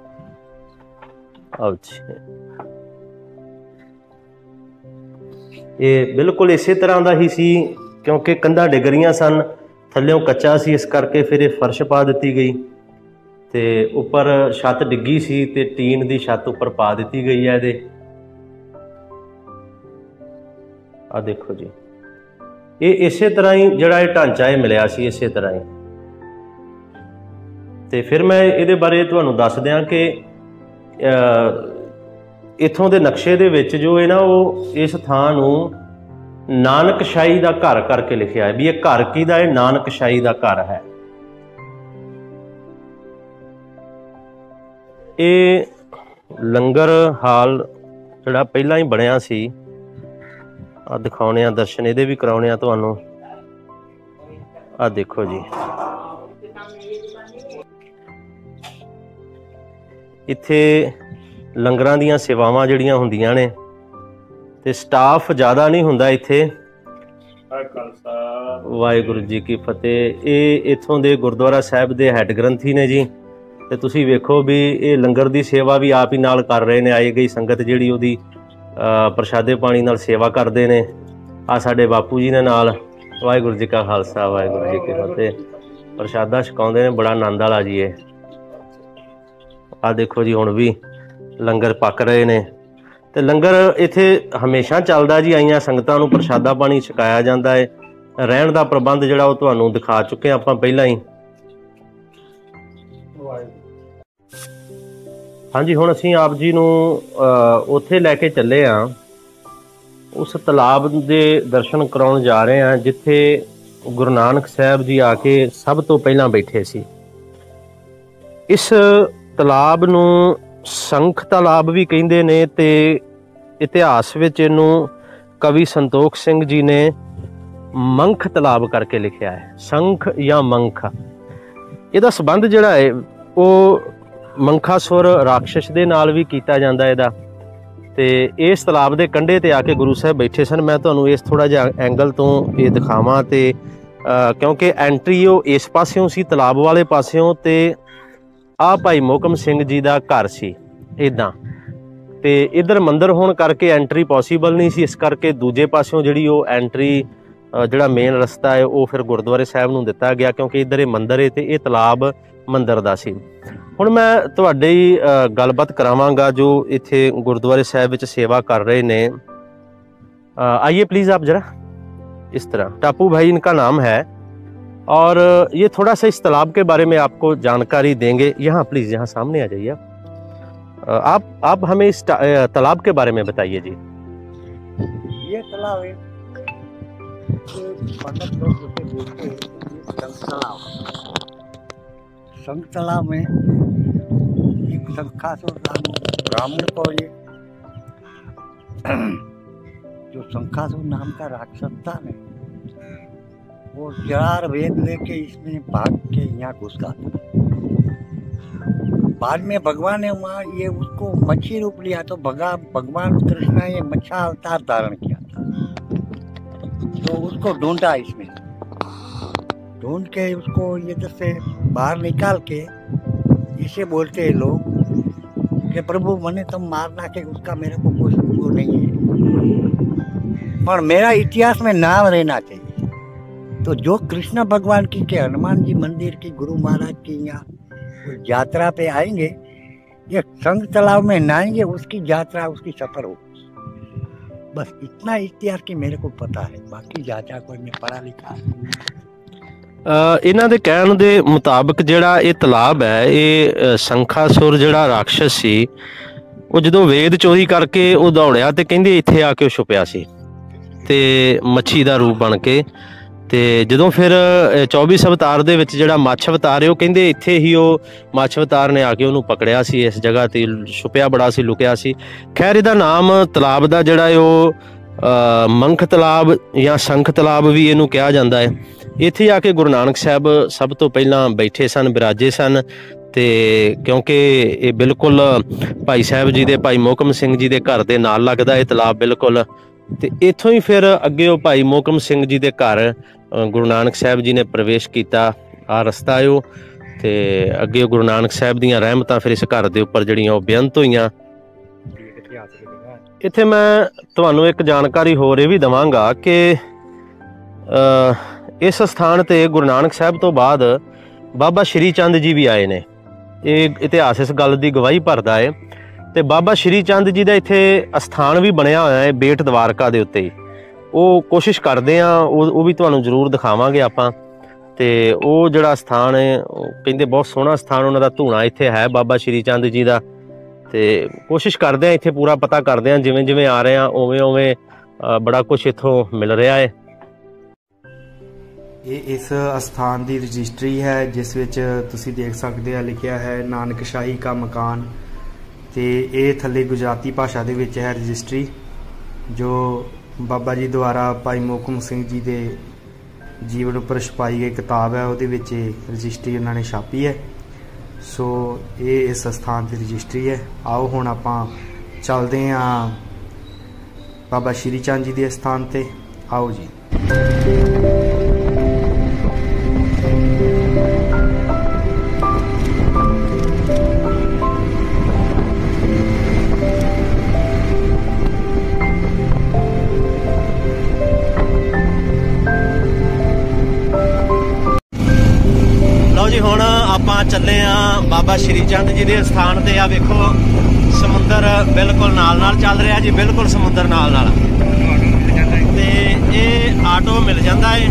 ਇਹ ਬਿਲਕੁਲ ਇਸੇ ਤਰ੍ਹਾਂ ਦਾ ਹੀ ਸੀ ਕਿਉਂਕਿ ਕੰਧਾਂ ਡਿੱਗ ਰਹੀਆਂ ਸਨ, ਥੱਲਿਓਂ ਕੱਚਾ ਸੀ, ਇਸ ਕਰਕੇ ਫਿਰ ਇਹ ਫਰਸ਼ ਪਾ ਦਿੱਤੀ ਗਈ ਤੇ ਉੱਪਰ ਛੱਤ ਡਿੱਗੀ ਸੀ ਤੇ ਟੀਨ ਦੀ ਛੱਤ ਉੱਪਰ ਪਾ ਦਿੱਤੀ ਗਈ ਹੈ ਇਹਦੇ। ਆ ਦੇਖੋ ਜੀ, ਇਹ ਇਸੇ ਤਰ੍ਹਾਂ ਹੀ ਜਿਹੜਾ ਇਹ ਢਾਂਚਾ ਇਹ ਮਿਲਿਆ ਸੀ, ਇਸੇ ਤਰ੍ਹਾਂ ਹੀ। ਤੇ ਫਿਰ ਮੈਂ ਇਹਦੇ ਬਾਰੇ ਤੁਹਾਨੂੰ ਦੱਸ ਦਿਆਂ ਕਿ ਇੱਥੋਂ ਦੇ ਨਕਸ਼ੇ ਦੇ ਵਿੱਚ ਜੋ ਹੈ ਨਾ, ਉਹ ਇਸ ਥਾਂ ਨੂੰ ਨਾਨਕਸ਼ਾਹੀ ਦਾ ਘਰ ਕਰਕੇ ਲਿਖਿਆ ਹੈ ਵੀ ਇਹ ਘਰ ਕਿਹਦਾ ਹੈ, ਨਾਨਕਸ਼ਾਹੀ ਦਾ ਘਰ ਹੈ। ਇਹ ਲੰਗਰ ਹਾਲ ਜਿਹੜਾ ਪਹਿਲਾਂ ਹੀ ਬਣਿਆ ਸੀ, ਆ ਦਿਖਾਉਣੇ ਆ ਦਰਸ਼ਨ ਇਹਦੇ ਵੀ ਕਰਾਉਣੇ ਆ ਤੁਹਾਨੂੰ। ਆ ਦੇਖੋ ਜੀ, ਇੱਥੇ ਲੰਗਰਾਂ ਦੀਆਂ ਸੇਵਾਵਾਂ ਜਿਹੜੀਆਂ ਹੁੰਦੀਆਂ ਨੇ ਤੇ ਸਟਾਫ ਜ਼ਿਆਦਾ ਨਹੀਂ ਹੁੰਦਾ ਇੱਥੇ। ਵਾਹਿਗੁਰੂ ਜੀ ਕੀ ਫਤਿਹ। ਇਹ ਇੱਥੋਂ ਦੇ ਗੁਰਦੁਆਰਾ ਸਾਹਿਬ ਦੇ ਹੈੱਡ ਗ੍ਰੰਥੀ ਨੇ ਜੀ। ਤੇ ਤੁਸੀਂ ਵੇਖੋ ਵੀ ਇਹ ਲੰਗਰ ਦੀ ਸੇਵਾ ਵੀ ਆਪ ਹੀ ਨਾਲ ਕਰ ਰਹੇ ਨੇ। ਆਈ ਗਈ ਸੰਗਤ ਜਿਹੜੀ ਉਹਦੀ ਪ੍ਰਸ਼ਾਦੇ ਪਾਣੀ ਨਾਲ ਸੇਵਾ ਕਰਦੇ ਨੇ। ਆ ਸਾਡੇ ਬਾਪੂ ਜੀ ਨੇ ਨਾਲ। ਵਾਹਿਗੁਰੂ ਜੀ ਕਾ ਖਾਲਸਾ ਵਾਹਿਗੁਰੂ ਜੀ ਕੀ ਫਤਿਹ। ਪ੍ਰਸ਼ਾਦਾ ਛਕਾਉਂਦੇ ਨੇ, ਬੜਾ ਆਨੰਦ ਵਾਲਾ ਜੀ ਇਹ। ਆ ਦੇਖੋ ਜੀ, ਹੁਣ ਵੀ ਲੰਗਰ ਪੱਕ ਰਹੇ ਨੇ ਤੇ ਲੰਗਰ ਇੱਥੇ ਹਮੇਸ਼ਾ ਚੱਲਦਾ ਜੀ। ਆਈਆਂ ਸੰਗਤਾਂ ਨੂੰ ਪ੍ਰਸ਼ਾਦਾ ਪਾਣੀ ਛਕਾਇਆ ਜਾਂਦਾ ਹੈ। ਰਹਿਣ ਦਾ ਪ੍ਰਬੰਧ ਜਿਹੜਾ ਉਹ ਤੁਹਾਨੂੰ ਦਿਖਾ ਚੁੱਕੇ ਆਪਾਂ ਪਹਿਲਾਂ ਹੀ। ਹਾਂਜੀ, ਹੁਣ ਅਸੀਂ ਆਪ ਜੀ ਨੂੰ ਉੱਥੇ ਲੈ ਕੇ ਚੱਲੇ ਹਾਂ, ਉਸ ਤਲਾਬ ਦੇ ਦਰਸ਼ਨ ਕਰਾਉਣ ਜਾ ਰਹੇ ਹਾਂ ਜਿੱਥੇ ਗੁਰੂ ਨਾਨਕ ਸਾਹਿਬ ਜੀ ਆ ਕੇ ਸਭ ਤੋਂ ਪਹਿਲਾਂ ਬੈਠੇ ਸੀ। ਇਸ ਤਲਾਬ ਨੂੰ ਸੰਖ ਤਲਾਬ ਵੀ ਕਹਿੰਦੇ ਨੇ ਤੇ ਇਤਿਹਾਸ ਵਿੱਚ ਇਹਨੂੰ ਕਵੀ ਸੰਤੋਖ ਸਿੰਘ ਜੀ ਨੇ ਮੰਖ ਤਲਾਬ ਕਰਕੇ ਲਿਖਿਆ ਹੈ। ਸੰਖ ਜਾਂ ਮੰਖ, ਇਹਦਾ ਸੰਬੰਧ ਜਿਹੜਾ ਹੈ ਉਹ ਮੰਖਾਸੁਰ ਰਾਖਸ਼ ਦੇ ਨਾਲ ਵੀ ਕੀਤਾ ਜਾਂਦਾ ਇਹਦਾ। ਤੇ ਇਸ ਤਲਾਬ ਦੇ ਕੰਢੇ ਤੇ ਆ ਕੇ ਗੁਰੂ ਸਾਹਿਬ ਬੈਠੇ ਸਨ। ਮੈਂ ਤੁਹਾਨੂੰ ਇਸ ਥੋੜਾ ਜਿਹਾ ਐਂਗਲ ਤੋਂ ਇਹ ਦਿਖਾਵਾਂ ਤੇ ਕਿਉਂਕਿ ਐਂਟਰੀ ਉਹ ਇਸ ਪਾਸਿਓਂ ਸੀ, ਤਲਾਬ ਵਾਲੇ ਪਾਸਿਓਂ, ਤੇ ਆਹ ਭਾਈ ਮੋਹਕਮ ਸਿੰਘ ਜੀ ਦਾ ਘਰ ਸੀ ਇੱਦਾਂ। ਤੇ ਇੱਧਰ ਮੰਦਿਰ ਹੋਣ ਕਰਕੇ ਐਂਟਰੀ ਪੋਸੀਬਲ ਨਹੀਂ ਸੀ, ਇਸ ਕਰਕੇ ਦੂਜੇ ਪਾਸਿਓਂ ਜਿਹੜੀ ਉਹ ਐਂਟਰੀ ਜਿਹੜਾ ਮੇਨ ਰਸਤਾ ਹੈ ਉਹ ਫਿਰ ਗੁਰਦੁਆਰੇ ਸਾਹਿਬ ਨੂੰ ਦਿੱਤਾ ਗਿਆ ਕਿਉਂਕਿ ਇੱਧਰ ਇਹ ਮੰਦਿਰ ਹੈ ਤੇ ਇਹ ਤਲਾਬ ਮੰਦਿਰ ਦਾ ਸੀ। ਹੁਣ ਮੈਂ ਤੁਹਾਡੀ ਗੱਲਬਾਤ ਕਰਾਵਾਂਗਾ ਜੋ ਇੱਥੇ ਗੁਰਦੁਆਰੇ ਸਾਹਿਬ ਵਿੱਚ ਸੇਵਾ ਕਰ ਰਹੇ ਨੇ। आइए प्लीज़ आप ज़रा इस तरह, टापू भाई इनका नाम है, और ये थोड़ा सा इस तालाब के बारे में आपको जानकारी देंगे। यहाँ प्लीज़, यहाँ सामने आ जाइए आप हमें इस तालाब के बारे में बताइए जी। ये तालाब है, पंडित लोग उसे बोलते हैं संत तालाब। संत तालाब में एक शंखासुर ब्राह्मण को, ये जो शंखासुर नाम का राक्षस था ना, वो 4 वेद लेके इसमें भाग के यहाँ घुस गया। बाद में भगवान ने वहाँ ये उसको मच्छी रूप लिया, तो भगवान कृष्ण ने ये मच्छा अवतार धारण किया था। तो उसको ढूंढा, इसमें ढूंढ के उसको ये जैसे बाहर निकाल के इसे बोलते हैं लोग कि प्रभु मने तुम मारना के उसका मेरे को कुछ वो नहीं है, पर मेरा इतिहास में नाम रहना चाहिए। तो जो कृष्ण भगवान की के हनुमान जी मंदिर की, गुरु महाराज की यहाँ यात्रा पे आएंगे, ये संग तालाब में नहाएंगे, उसकी यात्रा, उसकी सफर हो। बस इतना इतिहास की मेरे को पता है, बाकी जाचा कोई मैं पढ़ा लिखा। ਇਹਨਾਂ ਦੇ ਕਹਿਣ ਦੇ ਮੁਤਾਬਕ ਜਿਹੜਾ ਇਹ ਤਲਾਬ ਹੈ, ਇਹ ਸ਼ੰਖਾਸੁਰ ਜਿਹੜਾ ਰਾਖਸ਼ ਸੀ, ਉਹ ਜਦੋਂ ਵੇਦ ਚੋਰੀ ਕਰਕੇ ਉਹ ਦੌੜਿਆ ਤੇ ਕਹਿੰਦੇ ਇੱਥੇ ਆ ਕੇ ਉਹ ਛੁਪਿਆ ਸੀ ਤੇ ਮੱਛੀ ਦਾ ਰੂਪ ਬਣ ਕੇ। ਤੇ ਜਦੋਂ ਫਿਰ 24 ਅਵਤਾਰ ਦੇ ਵਿੱਚ ਜਿਹੜਾ ਮੱਛ ਅਵਤਾਰ ਹੈ, ਉਹ ਕਹਿੰਦੇ ਇੱਥੇ ਹੀ ਉਹ ਮੱਛ ਅਵਤਾਰ ਨੇ ਆ ਕੇ ਉਹਨੂੰ ਪਕੜਿਆ ਸੀ, ਇਸ ਜਗ੍ਹਾ ਤੇ ਛੁਪਿਆ ਬੜਾ ਸੀ, ਲੁਕਿਆ ਸੀ। ਖੈਰ ਇਹਦਾ ਨਾਮ ਤਲਾਬ ਦਾ ਜਿਹੜਾ ਹੈ ਉਹ ਮੰਖ ਤਲਾਬ ਜਾਂ ਸ਼ੰਖ ਤਲਾਬ ਵੀ ਇਹਨੂੰ ਕਿਹਾ ਜਾਂਦਾ ਹੈ। ਇੱਥੇ ਆ ਕੇ ਗੁਰੂ ਨਾਨਕ ਸਾਹਿਬ ਸਭ ਤੋਂ ਪਹਿਲਾਂ ਬੈਠੇ ਸਨ, ਬਿਰਾਜੇ ਸਨ। ਤੇ ਕਿਉਂਕਿ ਇਹ ਬਿਲਕੁਲ ਭਾਈ ਸਾਹਿਬ ਜੀ ਦੇ, ਭਾਈ ਮੋਹਕਮ ਸਿੰਘ ਜੀ ਦੇ ਘਰ ਦੇ ਨਾਲ ਲੱਗਦਾ ਇਹ ਤਲਾਬ ਬਿਲਕੁਲ। ਤੇ ਇੱਥੋਂ ਹੀ ਫਿਰ ਅੱਗੇ ਉਹ ਭਾਈ ਮੋਹਕਮ ਸਿੰਘ ਜੀ ਦੇ ਘਰ ਗੁਰੂ ਨਾਨਕ ਸਾਹਿਬ ਜੀ ਨੇ ਪ੍ਰਵੇਸ਼ ਕੀਤਾ। ਆ ਰਸਤਾ ਹੈ ਉਹ, ਤੇ ਅੱਗੇ ਗੁਰੂ ਨਾਨਕ ਸਾਹਿਬ ਦੀਆਂ ਰਹਿਮਤਾਂ ਫਿਰ ਇਸ ਘਰ ਦੇ ਉੱਪਰ ਜਿਹੜੀਆਂ ਉਹ ਬੇਅੰਤ ਹੋਈਆਂ। ਇੱਥੇ ਮੈਂ ਤੁਹਾਨੂੰ ਇੱਕ ਜਾਣਕਾਰੀ ਹੋਰ ਇਹ ਵੀ ਦੇਵਾਂਗਾ ਕਿ ਇਸ ਸਥਾਨ ਤੇ ਗੁਰੂ ਨਾਨਕ ਸਾਹਿਬ ਤੋਂ ਬਾਅਦ ਬਾਬਾ ਸ਼੍ਰੀ ਚੰਦ ਜੀ ਵੀ ਆਏ ਨੇ। ਇਹ ਇਤਿਹਾਸ ਇਸ ਗੱਲ ਦੀ ਗਵਾਹੀ ਭਰਦਾ ਹੈ। ਤੇ ਬਾਬਾ ਸ਼੍ਰੀ ਚੰਦ ਜੀ ਦਾ ਇੱਥੇ ਅਸਥਾਨ ਵੀ ਬਣਿਆ ਹੋਇਆ ਹੈ ਬੇਟ ਦਵਾਰਕਾ ਦੇ ਉੱਤੇ ਹੀ। ਉਹ ਕੋਸ਼ਿਸ਼ ਕਰਦੇ ਆ ਉਹ ਵੀ ਤੁਹਾਨੂੰ ਜ਼ਰੂਰ ਦਿਖਾਵਾਂਗੇ ਆਪਾਂ। ਤੇ ਉਹ ਜਿਹੜਾ ਸਥਾਨ ਹੈ, ਉਹ ਕਹਿੰਦੇ ਬਹੁਤ ਸੋਹਣਾ ਸਥਾਨ, ਉਹਨਾਂ ਦਾ ਧੂਣਾ ਇੱਥੇ ਹੈ ਬਾਬਾ ਸ਼੍ਰੀ ਚੰਦ ਜੀ ਦਾ। ਤੇ ਕੋਸ਼ਿਸ਼ ਕਰਦੇ ਆ ਇੱਥੇ ਪੂਰਾ ਪਤਾ ਕਰਦੇ ਆ, ਜਿਵੇਂ ਜਿਵੇਂ ਆ ਰਹੇ ਆ ਉਵੇਂ ਉਵੇਂ ਬੜਾ ਕੁਛ ਇੱਥੋਂ ਮਿਲ ਰਿਹਾ ਹੈ। ਇਹ ਇਸ ਅਸਥਾਨ ਦੀ ਰਜਿਸਟਰੀ ਹੈ, ਜਿਸ ਵਿੱਚ ਤੁਸੀਂ ਦੇਖ ਸਕਦੇ ਆ ਲਿਖਿਆ ਹੈ ਨਾਨਕਸ਼ਾਹੀ ਕਾ ਮਕਾਨ। ਤੇ ਇਹ ਥੱਲੇ ਗੁਜਰਾਤੀ ਭਾਸ਼ਾ ਦੇ ਵਿੱਚ ਹੈ ਰਜਿਸਟਰੀ, ਜੋ ਬਾਬਾ ਜੀ ਦੁਆਰਾ ਭਾਈ ਮੋਹਕਮ ਸਿੰਘ ਜੀ ਦੇ ਜੀਵਨ ਉੱਪਰ ਛਪਾਈ ਗਈ ਕਿਤਾਬ ਹੈ, ਉਹਦੇ ਵਿੱਚ ਰਜਿਸਟਰੀ ਉਹਨਾਂ ਨੇ ਛਾਪੀ ਹੈ। ਸੋ ਇਹ ਇਸ ਸਥਾਨ ਦੀ ਰਜਿਸਟਰੀ ਹੈ। ਆਓ ਹੁਣ ਆਪਾਂ ਚੱਲਦੇ ਹਾਂ ਬਾਬਾ ਸ਼੍ਰੀ ਚੰਦ ਜੀ ਦੇ ਸਥਾਨ ਤੇ। ਆਓ ਜੀ। ਜੀ ਹੁਣ ਆਪਾਂ ਚੱਲੇ ਆ ਬਾਬਾ ਸ਼੍ਰੀ ਚੰਦ ਜੀ ਦੇ ਸਥਾਨ ਤੇ। ਆ ਵੇਖੋ ਸਮੁੰਦਰ ਬਿਲਕੁਲ ਨਾਲ ਨਾਲ ਚੱਲ ਰਿਹਾ ਜੀ, ਬਿਲਕੁਲ ਸਮੁੰਦਰ ਨਾਲ ਨਾਲ। ਤੇ ਇਹ ਆਟੋ ਮਿਲ ਜਾਂਦਾ ਹੈ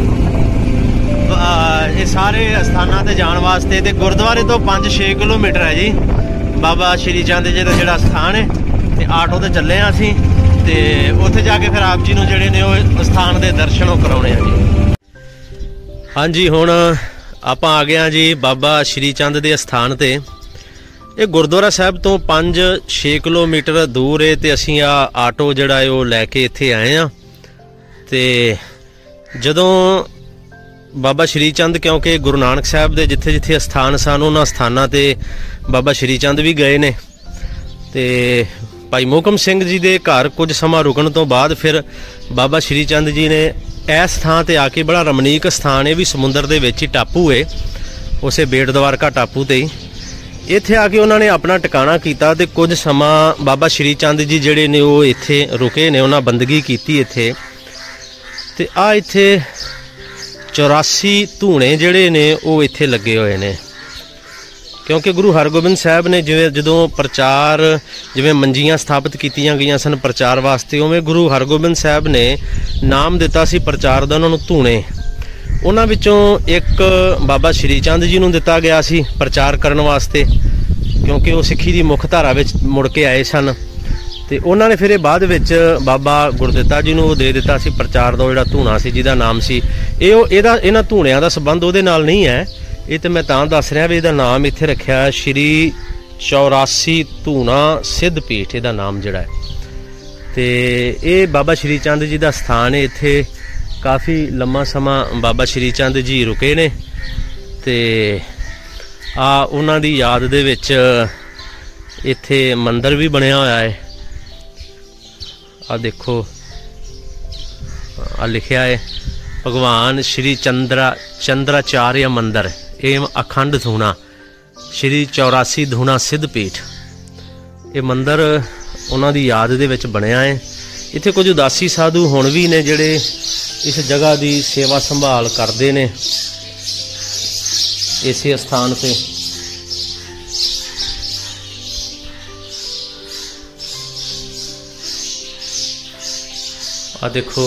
ਇਹ ਸਾਰੇ ਸਥਾਨਾਂ ਤੇ ਜਾਣ ਵਾਸਤੇ। ਤੇ ਗੁਰਦੁਆਰੇ ਤੋਂ 5-6 ਕਿਲੋਮੀਟਰ ਹੈ ਜੀ ਬਾਬਾ ਸ਼੍ਰੀ ਚੰਦ ਜੀ ਦਾ ਜਿਹੜਾ ਸਥਾਨ ਹੈ। ਤੇ ਆਟੋ ਤੇ ਚੱਲੇ ਆ ਅਸੀਂ, ਤੇ ਉੱਥੇ ਜਾ ਕੇ ਫਿਰ ਆਪ ਜੀ ਨੂੰ ਜਿਹੜੇ ਨੇ ਉਹ ਸਥਾਨ ਦੇ ਦਰਸ਼ਨ ਉਹ ਕਰਾਉਣੇ ਆ ਜੀ। ਹਾਂਜੀ, ਹੁਣ ਆਪਾਂ ਆ ਗਏ ਹਾਂ ਜੀ ਬਾਬਾ ਸ਼੍ਰੀ ਚੰਦ ਦੇ ਸਥਾਨ ਤੇ। ਇਹ ਗੁਰਦੁਆਰਾ ਸਾਹਿਬ ਤੋਂ 5-6 ਕਿਲੋਮੀਟਰ ਦੂਰ ਹੈ। ਤੇ ਅਸੀਂ ਆਟੋ ਜਿਹੜਾ ਹੈ ਉਹ ਲੈ ਕੇ ਇੱਥੇ ਆਏ ਹਾਂ। ਤੇ ਜਦੋਂ ਬਾਬਾ ਸ਼੍ਰੀ ਚੰਦ, ਕਿਉਂਕਿ ਗੁਰੂ ਨਾਨਕ ਸਾਹਿਬ ਦੇ ਜਿੱਥੇ ਜਿੱਥੇ ਸਥਾਨ ਸਨ, ਉਹਨਾਂ ਸਥਾਨਾਂ ਤੇ ਬਾਬਾ ਸ਼੍ਰੀ ਚੰਦ ਵੀ ਗਏ ਨੇ। ਤੇ ਭਾਈ ਮੋਹਕਮ ਸਿੰਘ ਜੀ ਦੇ ਘਰ ਕੁਝ ਸਮਾਂ ਰੁਕਣ ਤੋਂ ਬਾਅਦ ਫਿਰ ਬਾਬਾ ਸ਼੍ਰੀ ਚੰਦ ਜੀ ਨੇ ਇਸ ਥਾਂ ਤੇ ਆ ਕੇ, ਬੜਾ ਰਮਣੀਕ ਸਥਾਨ ਹੈ ਵੀ ਸਮੁੰਦਰ ਦੇ ਵਿੱਚ ਹੀ ਟਾਪੂ ਹੈ, ਉਸੇ ਬੇਟ ਦਵਾਰਕਾ ਟਾਪੂ ਤੇ ਹੀ। ਇੱਥੇ ਆ ਕੇ ਉਹਨਾਂ ਨੇ ਆਪਣਾ ਟਿਕਾਣਾ ਕੀਤਾ ਤੇ ਕੁਝ ਸਮਾਂ ਬਾਬਾ ਸ਼੍ਰੀ ਚੰਦ ਜੀ ਜਿਹੜੇ ਨੇ ਉਹ ਇੱਥੇ ਰੁਕੇ ਨੇ, ਉਹਨਾਂ ਬੰਦਗੀ ਕੀਤੀ ਇੱਥੇ। ਤੇ ਆ ਇੱਥੇ 84 ਧੂਣੇ ਜਿਹੜੇ ਨੇ ਉਹ ਇੱਥੇ ਲੱਗੇ ਹੋਏ ਨੇ। क्योंकि गुरु हरगोबिंद साहब ने ਜਦੋਂ ਪ੍ਰਚਾਰ ਜਿਵੇਂ ਮੰਜੀਆਂ ਸਥਾਪਿਤ ਕੀਤੀਆਂ ਗਈਆਂ ਸਨ ਪ੍ਰਚਾਰ ਵਾਸਤੇ, ਉਵੇਂ ਗੁਰੂ ਹਰਗੋਬਿੰਦ ਸਾਹਿਬ ਨੇ ਨਾਮ ਦਿੱਤਾ ਸੀ ਪ੍ਰਚਾਰ ਦਾ ਉਹਨਾਂ ਨੂੰ ਧੂਣੇ। ਉਹਨਾਂ ਵਿੱਚੋਂ ਇੱਕ ਬਾਬਾ ਸ਼੍ਰੀ ਚੰਦ ਜੀ ਨੂੰ ਦਿੱਤਾ ਗਿਆ ਸੀ ਪ੍ਰਚਾਰ ਕਰਨ ਵਾਸਤੇ, ਕਿਉਂਕਿ ਉਹ ਸਿੱਖੀ ਦੀ ਮੁੱਖ ਧਾਰਾ ਵਿੱਚ ਮੁੜ ਕੇ ਆਏ ਸਨ। ਤੇ ਉਹਨਾਂ ਨੇ ਫਿਰ ਇਹ ਬਾਅਦ ਵਿੱਚ ਬਾਬਾ ਗੁਰਦਿੱਤਾ ਜੀ ਨੂੰ ਉਹ ਦੇ ਦਿੱਤਾ ਸੀ ਪ੍ਰਚਾਰ ਦਾ ਜਿਹੜਾ ਧੂਣਾ ਸੀ, ਜਿਹਦਾ ਨਾਮ ਸੀ ਇਹਦਾ ਇਹਨਾਂ ਧੂਣਿਆਂ ਦਾ ਸੰਬੰਧ ਉਹਦੇ ਨਾਲ ਨਹੀਂ ਹੈ। ਇਹ ਤਾਂ ਮੈਂ ਤਾਂ ਦੱਸ ਰਿਹਾ ਵੀ ਇਹਦਾ ਨਾਮ ਇੱਥੇ ਰੱਖਿਆ ਸ਼੍ਰੀ 84 ਧੂਣਾ ਸਿੱਧ ਪੀਠ, ਇਹਦਾ ਨਾਮ ਜਿਹੜਾ ਹੈ। ਤੇ ਇਹ ਬਾਬਾ ਸ਼੍ਰੀ ਚੰਦ ਜੀ ਦਾ ਸਥਾਨ ਹੈ। ਇੱਥੇ ਕਾਫੀ ਲੰਮਾ ਸਮਾਂ ਬਾਬਾ ਸ਼੍ਰੀ ਚੰਦ ਜੀ ਰੁਕੇ ਨੇ ਤੇ ਉਹਨਾਂ ਦੀ ਯਾਦ ਦੇ ਵਿੱਚ ਇੱਥੇ ਮੰਦਿਰ ਵੀ ਬਣਿਆ ਹੋਇਆ ਹੈ। ਆ ਦੇਖੋ ਆ ਲਿਖਿਆ ਹੈ ਭਗਵਾਨ ਸ਼੍ਰੀ ਚੰਦਰਾਚਾਰਿਆ ਮੰਦਿਰ एवं अखंड धूना श्री 84 धूना सिद्ध पीठ। ये मंदिर उन्हां दी याद दे विच बनिया है। इत्थे कुछ उदासी साधु हुण भी ने जिहड़े इस जगह दी सेवा संभाल करदे ने इसे स्थान पे। आ देखो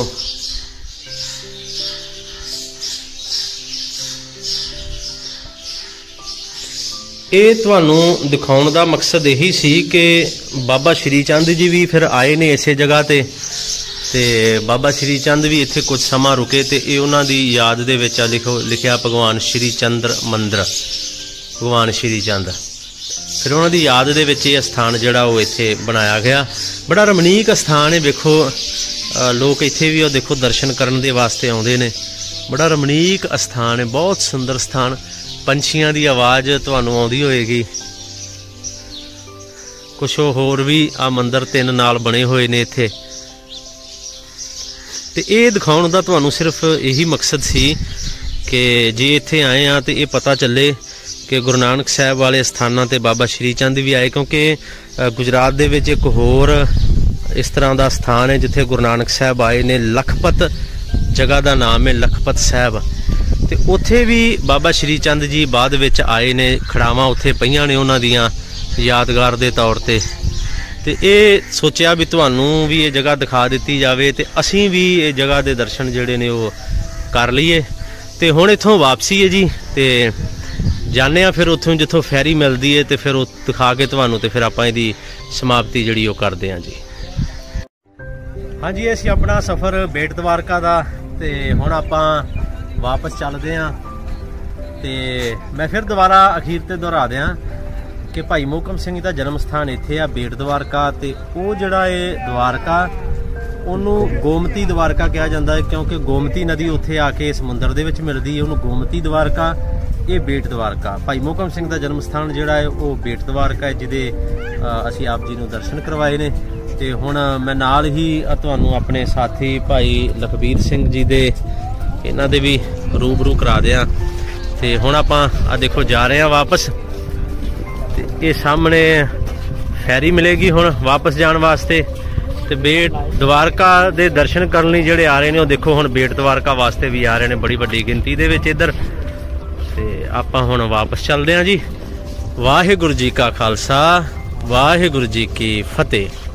ਇਹ ਤੁਹਾਨੂੰ ਦਿਖਾਉਣ ਦਾ ਮਕਸਦ ਇਹੀ ਸੀ ਕਿ ਬਾਬਾ ਸ਼੍ਰੀ ਚੰਦ ਜੀ ਵੀ ਫਿਰ ਆਏ ਨੇ ਇਸੇ ਜਗ੍ਹਾ ਤੇ ਬਾਬਾ ਸ਼੍ਰੀ ਚੰਦ ਵੀ ਇੱਥੇ ਕੁਝ ਸਮਾਂ ਰੁਕੇ ਤੇ ਇਹ ਉਹਨਾਂ ਦੀ ਯਾਦ ਦੇ ਵਿੱਚ ਲਿਖਿਆ ਭਗਵਾਨ ਸ਼੍ਰੀ ਚੰਦਰ ਮੰਦਰ, ਭਗਵਾਨ ਸ਼੍ਰੀ ਚੰਦ। ਫਿਰ ਉਹਨਾਂ ਦੀ ਯਾਦ ਦੇ ਵਿੱਚ ਇਹ ਸਥਾਨ ਜਿਹੜਾ ਉਹ ਇੱਥੇ ਬਣਾਇਆ ਗਿਆ। ਬੜਾ ਰਮਣੀਕ ਸਥਾਨ ਹੈ। ਵੇਖੋ ਲੋਕ ਇੱਥੇ ਵੀ ਉਹ ਦੇਖੋ ਦਰਸ਼ਨ ਕਰਨ ਦੇ ਵਾਸਤੇ ਆਉਂਦੇ ਨੇ। ਬੜਾ ਰਮਣੀਕ ਸਥਾਨ ਹੈ, ਬਹੁਤ ਸੁੰਦਰ ਸਥਾਨ। ਪੰਛੀਆਂ ਦੀ ਆਵਾਜ਼ ਤੁਹਾਨੂੰ ਆਉਂਦੀ ਹੋਏਗੀ। ਕੁਛ ਹੋਰ ਵੀ ਆ ਮੰਦਿਰ 3 ਨਾਲ ਬਣੇ ਹੋਏ ਨੇ ਇੱਥੇ। ਤੇ ਇਹ ਦਿਖਾਉਣ ਦਾ ਤੁਹਾਨੂੰ ਸਿਰਫ ਇਹੀ ਮਕਸਦ ਸੀ ਕਿ ਜੇ ਇੱਥੇ ਆਏ ਆ ਤੇ ਇਹ ਪਤਾ ਚੱਲੇ ਕਿ ਗੁਰੂ ਨਾਨਕ ਸਾਹਿਬ ਵਾਲੇ ਸਥਾਨਾਂ ਤੇ ਬਾਬਾ ਸ਼੍ਰੀ ਚੰਦ ਵੀ ਆਏ। ਕਿਉਂਕਿ ਗੁਜਰਾਤ ਦੇ ਵਿੱਚ ਇੱਕ ਹੋਰ ਇਸ ਤਰ੍ਹਾਂ ਦਾ ਸਥਾਨ ਹੈ ਜਿੱਥੇ ਗੁਰੂ ਨਾਨਕ ਸਾਹਿਬ ਆਏ ਨੇ। ਲਖਪਤ ਜਗ੍ਹਾ ਦਾ ਨਾਮ ਹੈ, ਲਖਪਤ ਸਾਹਿਬ। ਤੇ ਉੱਥੇ ਵੀ ਬਾਬਾ ਸ਼੍ਰੀ ਚੰਦ ਜੀ ਬਾਅਦ ਵਿੱਚ ਆਏ ਨੇ। ਖੜਾਵਾਂ ਉੱਥੇ ਪਈਆਂ ਨੇ ਉਹਨਾਂ ਦੀਆਂ ਯਾਦਗਾਰ ਦੇ ਤੌਰ ਤੇ। ਤੇ ਇਹ ਸੋਚਿਆ ਵੀ ਤੁਹਾਨੂੰ ਵੀ ਇਹ ਜਗ੍ਹਾ ਦਿਖਾ ਦਿੱਤੀ ਜਾਵੇ ਤੇ ਅਸੀਂ ਵੀ ਇਹ ਜਗ੍ਹਾ ਦੇ ਦਰਸ਼ਨ ਜਿਹੜੇ ਨੇ ਉਹ ਕਰ ਲਈਏ। ਤੇ ਹੁਣ ਇੱਥੋਂ ਵਾਪਸੀ ਹੈ ਜੀ ਤੇ ਜਾਂਦੇ ਆ ਫਿਰ ਉੱਥੋਂ ਜਿੱਥੋਂ ਫੈਰੀ ਮਿਲਦੀ ਹੈ ਤੇ ਫਿਰ ਉਹ ਦਿਖਾ ਕੇ ਤੁਹਾਨੂੰ ਤੇ ਫਿਰ ਆਪਾਂ ਇਹਦੀ ਸਮਾਪਤੀ ਜਿਹੜੀ ਉਹ ਕਰਦੇ ਹਾਂ ਜੀ। ਹਾਂਜੀ, ਅਸੀਂ ਆਪਣਾ ਸਫ਼ਰ ਬੇਟ ਦਵਾਰਕਾ ਦਾ ਤੇ ਹੁਣ ਆਪਾਂ वापस चलते हैं। तो मैं फिर दोबारा अखीर ते दोहरा दियां कि भाई मोहकम सिंह का जन्म स्थान इत्थे आ बेट द्वारका। तो वो जिहड़ा है द्वारका उन्होंने गोमती द्वारका कहा जाता है क्योंकि गोमती नदी उत्थे आके समुंदर दे विच मिलदी है। उन्होंने गोमती द्वारका, ये बेट द्वारका। भाई मोहकम सिंह का जन्म स्थान जिहड़ा है वो बेट द्वारका है, जिहदे असीं आप जी नूं दर्शन करवाए ने। ते हुण मैं नाल ही तुहानूं अपने साथी भाई लखबीर सिंह जी दे इन्हां दे भी रूबरू करा दिया। ते हुण आपां आ देखो जा रहे हैं वापस। ते ये सामने फैरी मिलेगी हुण वापस जाण वास्ते। ते बेट द्वारका दे दर्शन करन लई जिहड़े आ रहे ने, देखो हुण बेट द्वारका वास्ते भी आ रहे ने बड़ी वड्डी गिनती दे विच इधर। ते आपां हुण वापस चलदे हां जी। वाहिगुरू जी का खालसा, वाहिगुरू जी की फतेह।